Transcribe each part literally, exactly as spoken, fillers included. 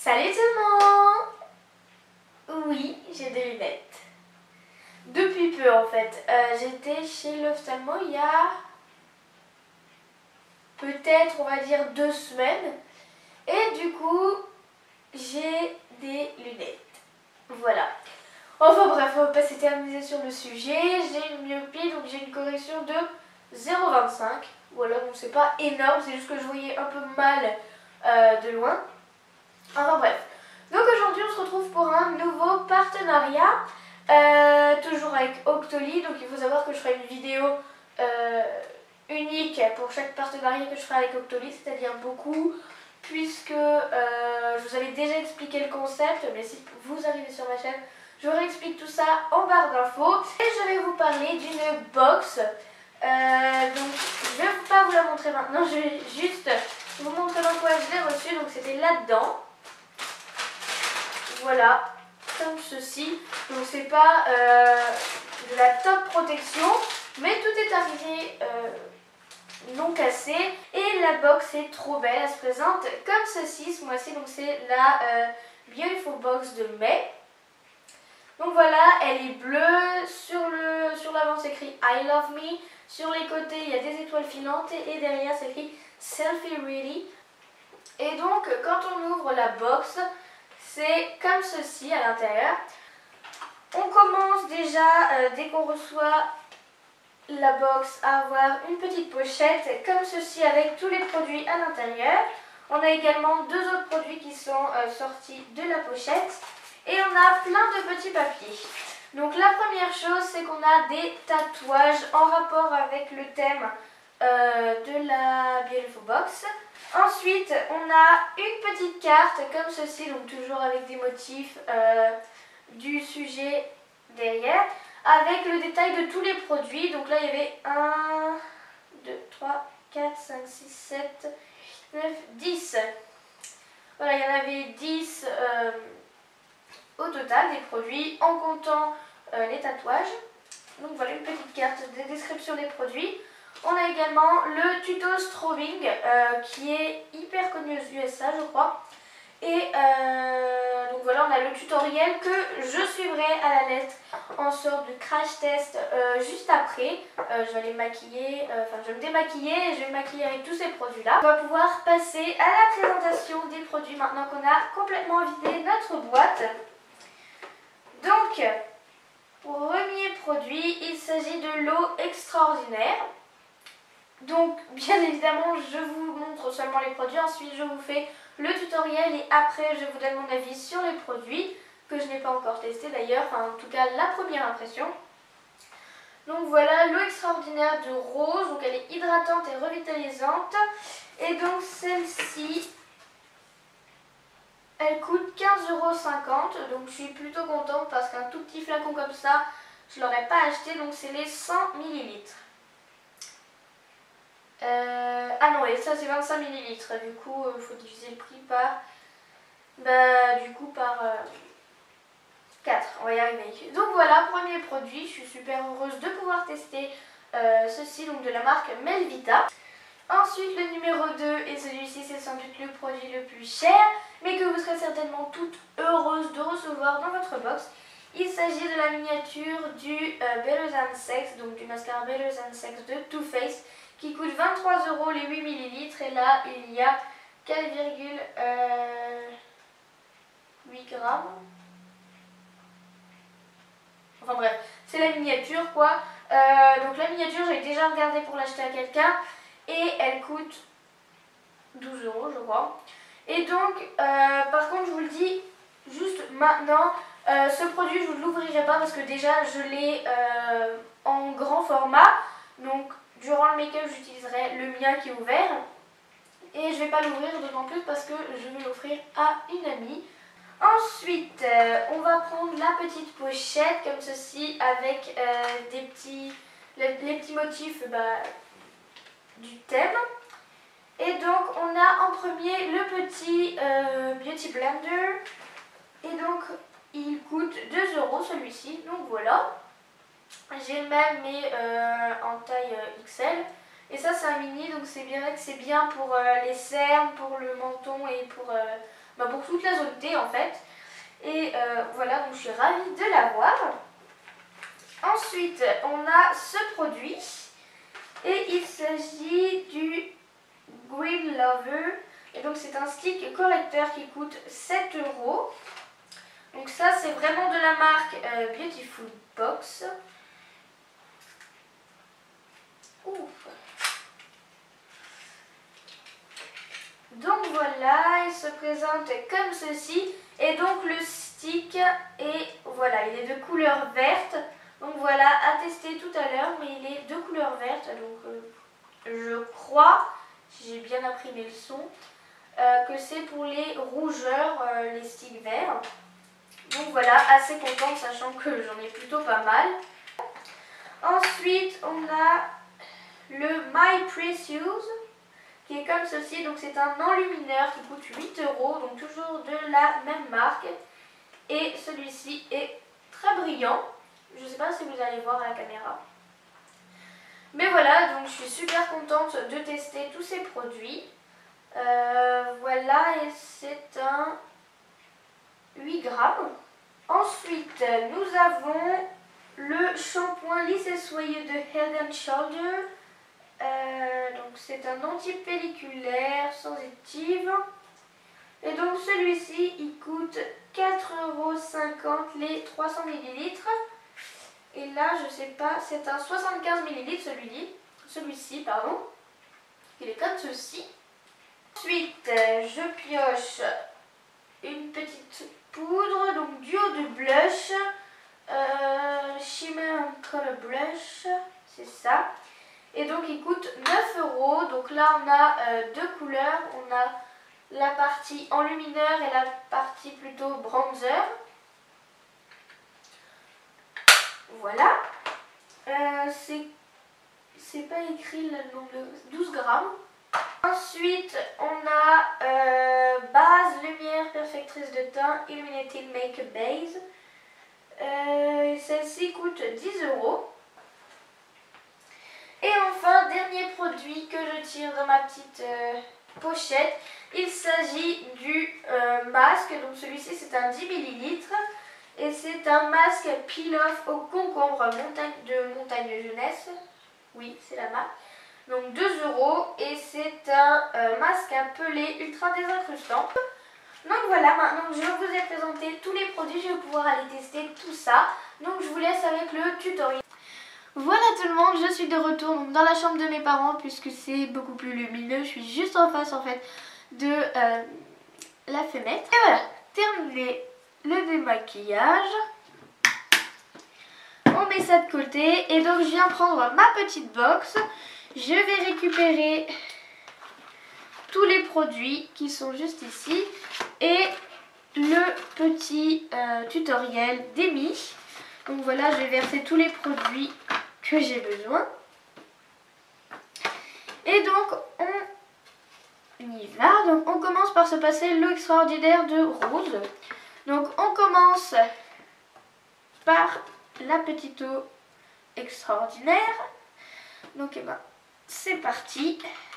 Salut tout le monde! Oui, j'ai des lunettes. Depuis peu en fait. Euh, J'étais chez l'ophtalmo il y a peut-être on va dire deux semaines. Et du coup, j'ai des lunettes. Voilà. Enfin bref, on va pas s'éterniser sur le sujet. J'ai une myopie, donc j'ai une correction de zéro virgule vingt-cinq. Voilà, donc c'est pas énorme, c'est juste que je voyais un peu mal euh, de loin. Enfin bref. Donc aujourd'hui on se retrouve pour un nouveau partenariat, euh, toujours avec Octoly. Donc il faut savoir que je ferai une vidéo euh, unique pour chaque partenariat que je ferai avec Octoly, c'est-à-dire beaucoup, puisque euh, je vous avais déjà expliqué le concept, mais si vous arrivez sur ma chaîne, je vous réexplique tout ça en barre d'infos. Et je vais vous parler d'une box. Euh, donc je ne vais pas vous la montrer maintenant, je vais juste vous montrer dans quoi je l'ai reçue. Donc c'était là-dedans. Voilà, comme ceci. Donc c'est pas euh, de la top protection, mais tout est arrivé euh, non cassé. Et la box est trop belle, elle se présente comme ceci ce mois-ci. Donc c'est la euh, Beautiful Box de mai. Donc voilà, elle est bleue, sur le sur l'avant c'est écrit I love me, sur les côtés il y a des étoiles filantes et derrière c'est écrit Selfie Ready. Et donc quand on ouvre la box, c'est comme ceci à l'intérieur. On commence déjà, euh, dès qu'on reçoit la box, à avoir une petite pochette comme ceci avec tous les produits à l'intérieur. On a également deux autres produits qui sont euh, sortis de la pochette. Et on a plein de petits papiers. Donc la première chose, c'est qu'on a des tatouages en rapport avec le thème euh, de la Beautiful Box. Ensuite, on a une petite carte comme ceci, donc toujours avec des motifs euh, du sujet derrière, avec le détail de tous les produits. Donc là, il y avait un, deux, trois, quatre, cinq, six, sept, neuf, dix. Voilà, il y en avait dix euh, au total des produits en comptant euh, les tatouages. Donc voilà une petite carte de description des produits. On a également le tuto strobing euh, qui est hyper connu aux U S A je crois. Et euh, donc voilà, on a le tutoriel que je suivrai à la lettre en sorte de crash test euh, juste après. Euh, je vais aller me maquiller, euh, enfin je vais me démaquiller et je vais me maquiller avec tous ces produits là. On va pouvoir passer à la présentation des produits maintenant qu'on a complètement vidé notre boîte. Donc, premier produit, il s'agit de l'eau extraordinaire. Donc, bien évidemment, je vous montre seulement les produits. Ensuite, je vous fais le tutoriel et après, je vous donne mon avis sur les produits que je n'ai pas encore testé d'ailleurs. Enfin, en tout cas, la première impression. Donc voilà, l'eau extraordinaire de rose. Donc, elle est hydratante et revitalisante. Et donc, celle-ci, elle coûte quinze euros cinquante, donc je suis plutôt contente parce qu'un tout petit flacon comme ça, je ne l'aurais pas acheté, donc c'est les cent millilitres. Euh, ah non, et ça c'est vingt-cinq millilitres, du coup il euh, faut diviser le prix par, bah, du coup par euh, quatre, on va y arriver. Donc voilà, premier produit, je suis super heureuse de pouvoir tester euh, ceci, donc de la marque Melvita. Ensuite, le numéro deux, et celui-ci c'est sans doute le produit le plus cher, mais que vous serez certainement toute heureuse de recevoir dans votre box. Il s'agit de la miniature du euh, Better Than Sex, donc du mascara Better Than Sex de Too Faced, qui coûte vingt-trois euros les huit millilitres, et là il y a quatre virgule huit grammes. Enfin bref, c'est la miniature quoi. Euh, donc la miniature, j'ai déjà regardé pour l'acheter à quelqu'un. Et elle coûte douze euros je crois. Et donc, euh, par contre je vous le dis juste maintenant, euh, ce produit je ne l'ouvrirai pas parce que déjà je l'ai euh, en grand format. Donc durant le make-up j'utiliserai le mien qui est ouvert. Et je ne vais pas l'ouvrir d'autant plus parce que je vais l'offrir à une amie. Ensuite, euh, on va prendre la petite pochette comme ceci avec euh, des petits, les, les petits motifs bah, du thème. Et donc on a en premier le petit euh, Beauty Blender. Et donc il coûte deux euros celui-ci. Donc voilà. J'ai le même mais euh, en taille X L. Et ça c'est un mini, donc c'est bien que c'est bien pour euh, les cernes, pour le menton et pour, euh, bah, pour toutes toute la zone T en fait. Et euh, voilà, donc je suis ravie de l'avoir. Ensuite, on a ce produit. Et il s'agit du Green Lover. Et donc c'est un stick correcteur qui coûte sept euros. Donc ça c'est vraiment de la marque euh, Beautiful Box. Ouf. Donc voilà, il se présente comme ceci. Et donc le stick est, voilà, il est de couleur verte. Donc voilà, à tester tout à l'heure, mais il est de couleur verte. Donc euh, je crois, si j'ai bien appris mes leçons, euh, que c'est pour les rougeurs, euh, les sticks verts. Donc voilà, assez contente, sachant que j'en ai plutôt pas mal. Ensuite, on a le My Precious, qui est comme ceci. Donc c'est un enlumineur qui coûte huit euros, donc toujours de la même marque. Et celui-ci est très brillant. Je ne sais pas si vous allez voir à la caméra. Mais voilà, donc je suis super contente de tester tous ces produits. Euh, voilà, et c'est un huit grammes. Ensuite, nous avons le shampoing lisse et soyeux de Head and Shoulder. Euh, donc c'est un anti-pelliculaire sensitive. Et donc celui-ci, il coûte quatre euros cinquante les trois cents millilitres. Et là, je sais pas, c'est un soixante-quinze millilitres celui-ci, celui-ci, pardon. Il est comme ceci. Ensuite, je pioche une petite poudre, donc duo de blush, euh, Shimmer and Color Blush, c'est ça. Et donc il coûte neuf euros. Donc là, on a euh, deux couleurs. On a la partie enlumineur et la partie plutôt bronzer. Voilà. Euh, c'est pas écrit le nombre de douze grammes. Ensuite, on a euh, base lumière perfectrice de teint Illuminating Makeup Base. Euh, Celle-ci coûte dix euros. Et enfin, dernier produit que je tire dans ma petite euh, pochette. Il s'agit du euh, masque. Donc celui-ci, c'est un dix millilitres. Et c'est un masque peel-off au concombre montagne de Montagne Jeunesse. Oui, c'est la marque. Donc deux euros. Et c'est un euh, masque à pelé ultra désincrustant. Donc voilà, maintenant que je vous ai présenté tous les produits, je vais pouvoir aller tester tout ça. Donc je vous laisse avec le tutoriel. Voilà tout le monde, je suis de retour donc dans la chambre de mes parents puisque c'est beaucoup plus lumineux. Je suis juste en face en fait de euh, la fenêtre. Et voilà, terminé le démaquillage. On met ça de côté et donc je viens prendre ma petite box. Je vais récupérer tous les produits qui sont juste ici et le petit euh, tutoriel d'Emmy. Donc voilà, je vais verser tous les produits que j'ai besoin. Et donc on y va. Donc on commence par se passer l'eau extraordinaire de rose. Donc on commence par la petite eau extraordinaire. Donc et ben c'est parti.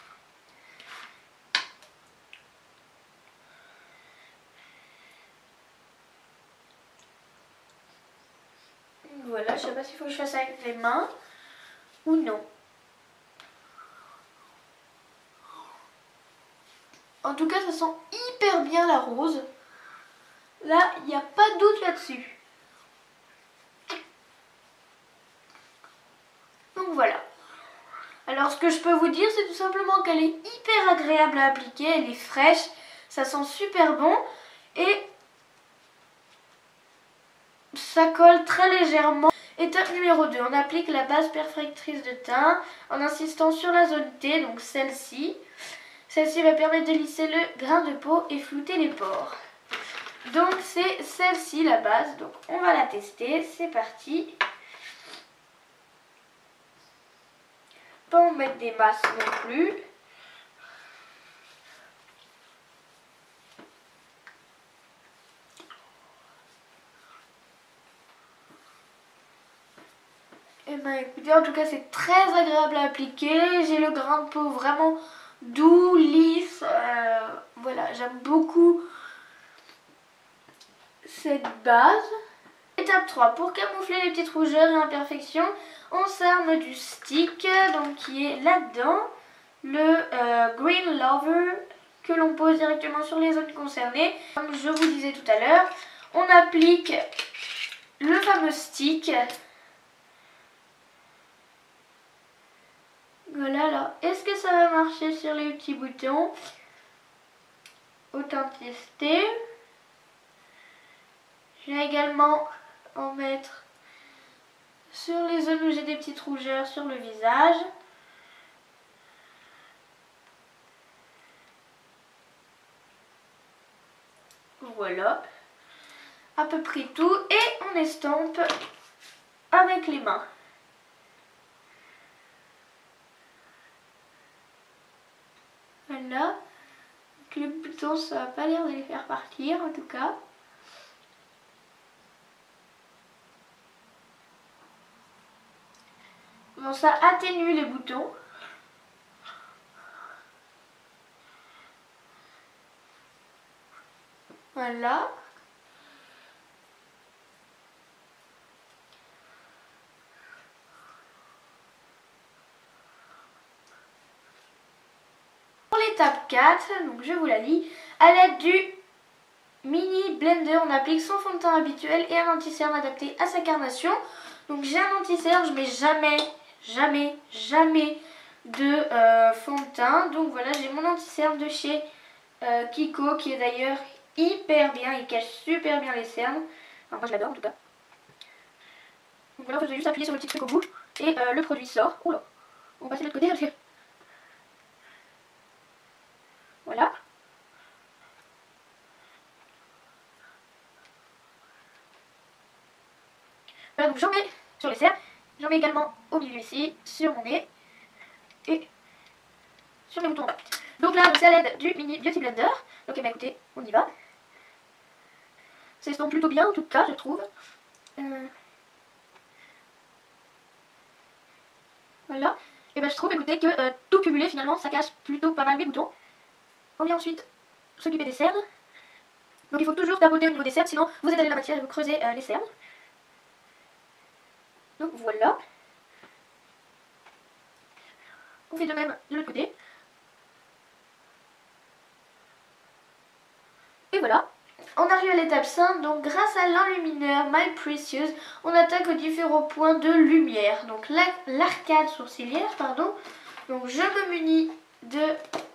Voilà, je sais pas s'il faut que je fasse avec les mains ou non. En tout cas, ça sent hyper bien la rose. Là, il n'y a pas de doute là-dessus. Donc voilà. Alors, ce que je peux vous dire, c'est tout simplement qu'elle est hyper agréable à appliquer. Elle est fraîche, ça sent super bon. Et ça colle très légèrement. Étape numéro deux, on applique la base perfectrice de teint en insistant sur la zone T, donc celle-ci. Celle-ci va permettre de lisser le grain de peau et flouter les pores. Donc c'est celle-ci la base, donc on va la tester, c'est parti. Pas en mettre des masses non plus. Et ben écoutez, en tout cas c'est très agréable à appliquer. J'ai le grain de peau vraiment doux, lisse. Euh, voilà, j'aime beaucoup cette base. Étape trois, pour camoufler les petites rougeurs et imperfections, on s'arme du stick, donc qui est là-dedans, le euh, Green Lover, que l'on pose directement sur les zones concernées. Comme je vous disais tout à l'heure, on applique le fameux stick. Voilà, alors est-ce que ça va marcher sur les petits boutons? Autant tester. Je vais également en mettre sur les zones où j'ai des petites rougeurs sur le visage. Voilà, à peu près tout, et on estompe avec les mains. Voilà, donc les boutons, ça n'a pas l'air de les faire partir en tout cas. Bon, ça atténue les boutons. Voilà. Pour l'étape quatre, donc je vous la lis, à l'aide du mini blender, on applique son fond de teint habituel et un anti-cerne adapté à sa carnation. Donc j'ai un anti-cerne, je mets jamais, jamais, jamais de euh, fond de teint. Donc voilà, j'ai mon anti-cerne de chez euh, Kiko, qui est d'ailleurs hyper bien, il cache super bien les cernes. Enfin, moi je l'adore en tout cas. Donc voilà, vous devez juste appuyer sur le petit truc au bout et euh, le produit sort. Oula, on va passer de l'autre côté parce que... Voilà. Voilà, donc j'en mets sur les cernes, j'en mets également au milieu ici, sur mon nez et sur les boutons en bas. Donc là, c'est à l'aide du mini Beauty Blender. Donc eh bien, écoutez, on y va. Ça estompe plutôt bien en tout cas, je trouve. Euh... Voilà. Et ben je trouve, écoutez, que euh, tout cumulé finalement, ça cache plutôt pas mal mes boutons. On vient ensuite s'occuper des cernes. Donc il faut toujours tapoter au niveau des cernes, sinon vous étalez la matière et vous creusez euh, les cernes. Donc voilà. On fait de même de l'autre côté. Et voilà. On arrive à l'étape cinq, donc grâce à l'enlumineur My Precious, on attaque aux différents points de lumière. Donc l'arcade sourcilière, pardon. Donc je me munis de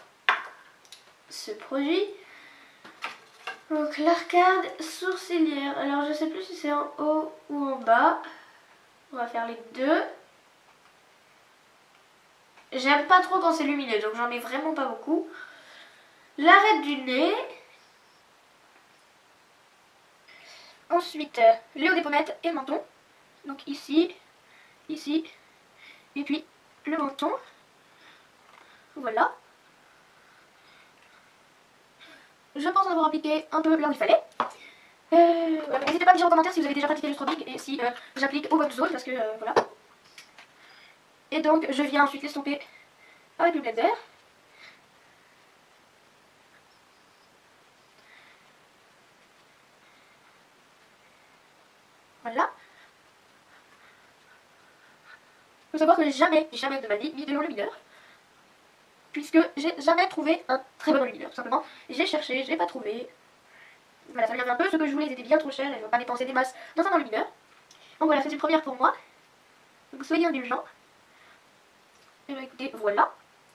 ce produit. Donc l'arcade sourcilière, alors je sais plus si c'est en haut ou en bas. On va faire les deux. J'aime pas trop quand c'est lumineux, donc j'en mets vraiment pas beaucoup. L'arête du nez. Ensuite, euh, le haut des pommettes et le menton. Donc ici, ici, et puis le menton. Voilà. Je pense avoir appliqué un peu là où il fallait. Euh, voilà. N'hésitez pas à me dire en commentaire si vous avez déjà pratiqué le strobing et si euh, j'applique aux bonnes zones parce que euh, voilà. Et donc je viens ensuite l'estomper avec le blender. Voilà. Il faut savoir que j'ai jamais, jamais de ma vie mis de l'enlumineur. Puisque j'ai jamais trouvé un très bon enlumineur, tout simplement. J'ai cherché, j'ai pas trouvé. Voilà, ça m'énerve un peu, ce que je voulais ils étaient bien trop chers et je ne veux pas dépenser des masses dans un enlumineur. Donc voilà, c'est une première pour moi. Donc soyez indulgents. Et bien écoutez, voilà.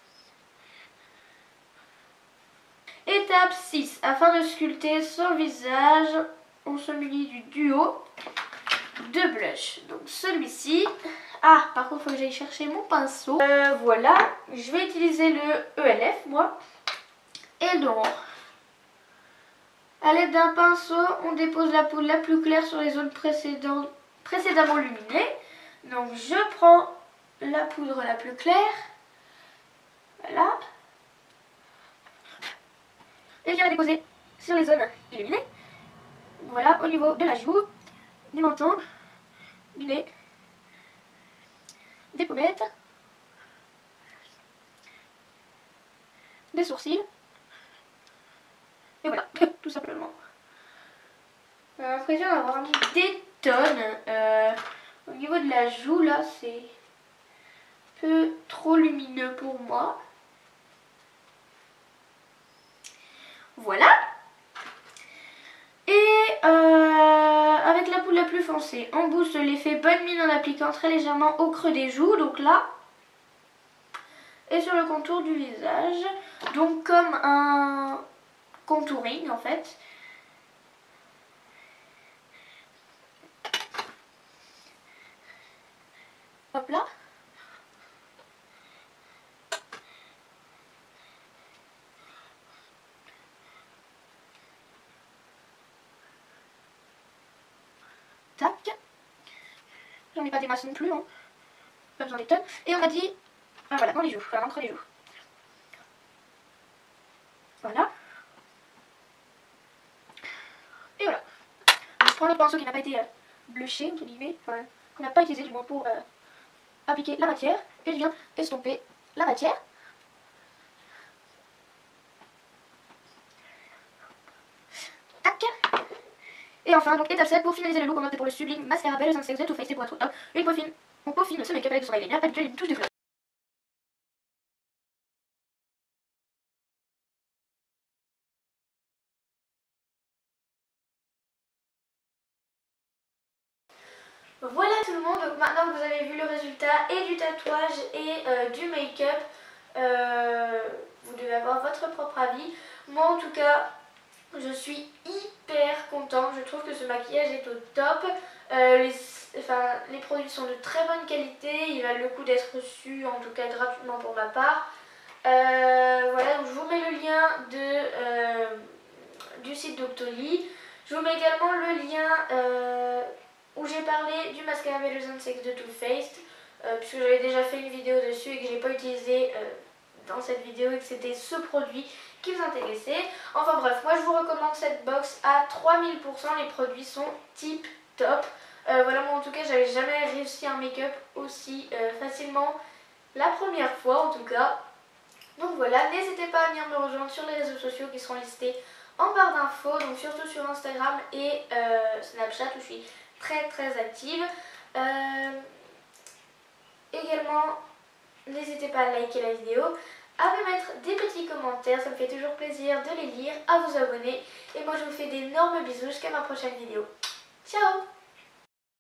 Étape six. Afin de sculpter son visage, on se munit du duo de blush. Donc celui-ci. Ah, par contre, il faut que j'aille chercher mon pinceau. Euh, voilà, je vais utiliser le E L F, moi. Et donc, à l'aide d'un pinceau, on dépose la poudre la plus claire sur les zones précédentes, précédemment luminées. Donc, je prends la poudre la plus claire. Voilà. Et je viens la déposer sur les zones illuminées. Voilà, au niveau de la joue, du menton, du nez, des pommettes, des sourcils. Et voilà, tout simplement. J'ai l'impression d'avoir mis des tonnes. Euh, au niveau de la joue, là, c'est un peu trop lumineux pour moi. Voilà. Et euh, avec la poudre la plus foncée, on booste l'effet bonne mine en appliquant très légèrement au creux des joues. Donc là, et sur le contour du visage. Donc comme un contouring en fait. Hop là. Tac. J'en ai pas des masses non plus, hein. Pas besoin des tonnes. Et on a dit, ah voilà, dans les joues, enfin entre les joues. Voilà. Et voilà. Donc, je prends le pinceau qui n'a pas été euh, blushé, entre guillemets, enfin, qu'on n'a pas utilisé du moins pour euh, appliquer la matière. Et je viens estomper la matière. Tac. Et enfin, donc étape sept, pour finaliser le look, on opte pour le sublime mascara Belle Zensex de Too Faced et pour être au top, une peaufine. On peaufine ce make-up avec du soleil lumière, habituel une touche de fleur. Voilà tout le monde, donc maintenant que vous avez vu le résultat et du tatouage et euh, du make-up, euh, vous devez avoir votre propre avis. Moi en tout cas, je suis hyper contente, je trouve que ce maquillage est au top. Euh, les, enfin, les produits sont de très bonne qualité, ils valent le coup d'être reçus, en tout cas gratuitement pour ma part. Euh, voilà, donc je vous mets le lien de, euh, du site Doctoly. Je vous mets également le lien euh, où j'ai parlé du mascara Belle Zensex de Too Faced, euh, puisque j'avais déjà fait une vidéo dessus et que je n'ai pas utilisé euh, dans cette vidéo et que c'était ce produit qui vous intéressait. Enfin bref, moi je vous recommande cette box à trois mille pour cent, les produits sont tip top. Euh, voilà, moi en tout cas j'avais jamais réussi un make-up aussi euh, facilement la première fois en tout cas. Donc voilà, n'hésitez pas à venir me rejoindre sur les réseaux sociaux qui seront listés en barre d'infos, donc surtout sur Instagram et euh, Snapchat où je suis très très active. Euh, également, n'hésitez pas à liker la vidéo, à me mettre des petits commentaires, ça me fait toujours plaisir de les lire, à vous abonner. Et moi je vous fais d'énormes bisous jusqu'à ma prochaine vidéo. Ciao!